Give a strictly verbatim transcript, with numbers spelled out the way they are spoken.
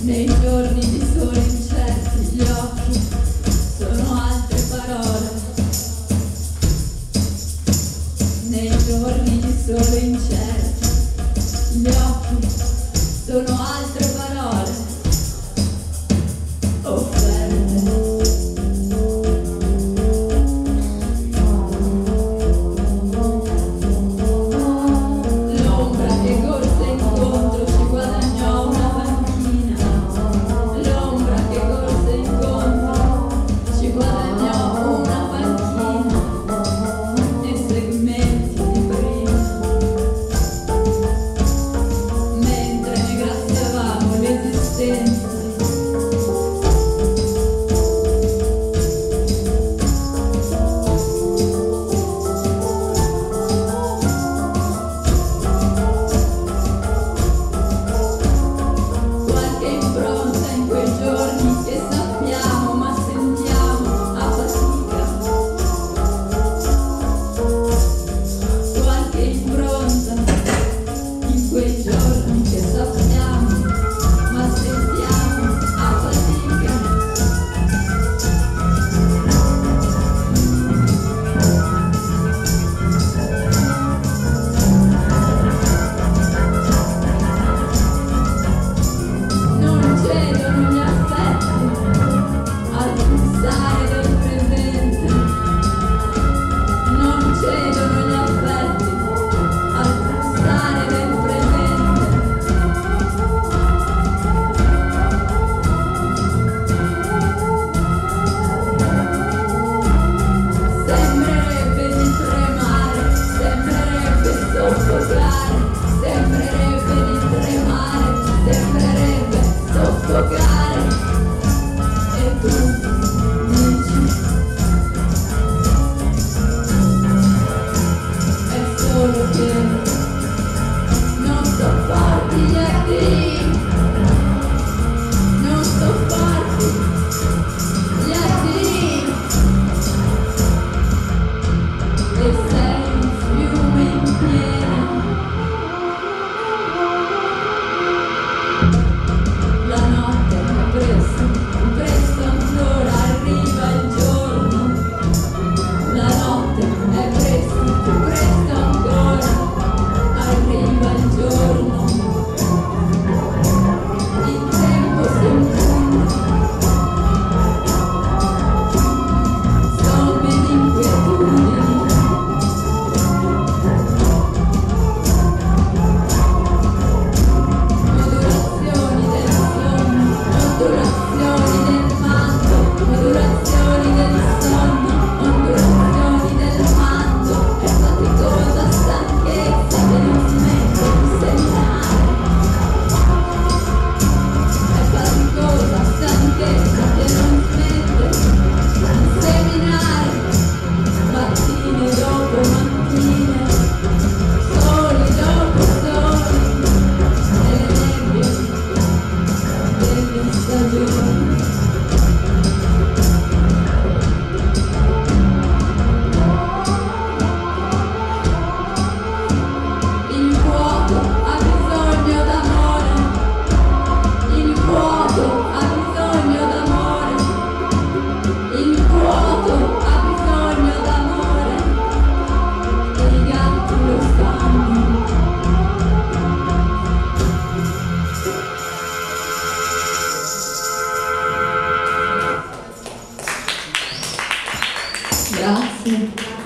Nei giorni di sole incerti gli occhi sono altre parole. Nei giorni di sole incerti gli occhi sono altre parole offerte. L'ombra che corse incontro ci guadagnò una panchina. L'ombra che corse incontro ci guadagnò una panchina e segmenti di prima. Mentre ne graziavamo l'esistenza. Qualche impronta in quei giorni che sappiamo ma sentiamo a fatica. Qualche impronta in quei giorni che sappiamo ma sentiamo a fatica. Non cedono gli affetti al pulsare del presente. Non cedono gli affetti al pulsare del presente. Sembrerebbe di tremare, sembrerebbe soffocare, sembrerebbe di tremare, sembrerebbe soffocare. E tu dici, è solo che non sopporti gli attimi, non sopporti gli attimi. E sei un fiume in piena. La notte è presto, presto ancora arriva il giorno. La notte è presto, presto ancora arriva il giorno. Il tempo si infonde, somme di inquietudini. Modulazioni del sonno, modulazioni del manto, modulazioni del sonno, modulazioni del manto. È faticosa stanchezza che non smette di seminare. È faticosa stanchezza che non smette di seminare. Mattine dopo mattine, soli dopo soli, nelle nebbie delle stagioni. Il vuoto ha bisogno d'amore, il vuoto ha bisogno d'amore, il vuoto ha bisogno d'amore, e i gatti lo sanno. Grazie.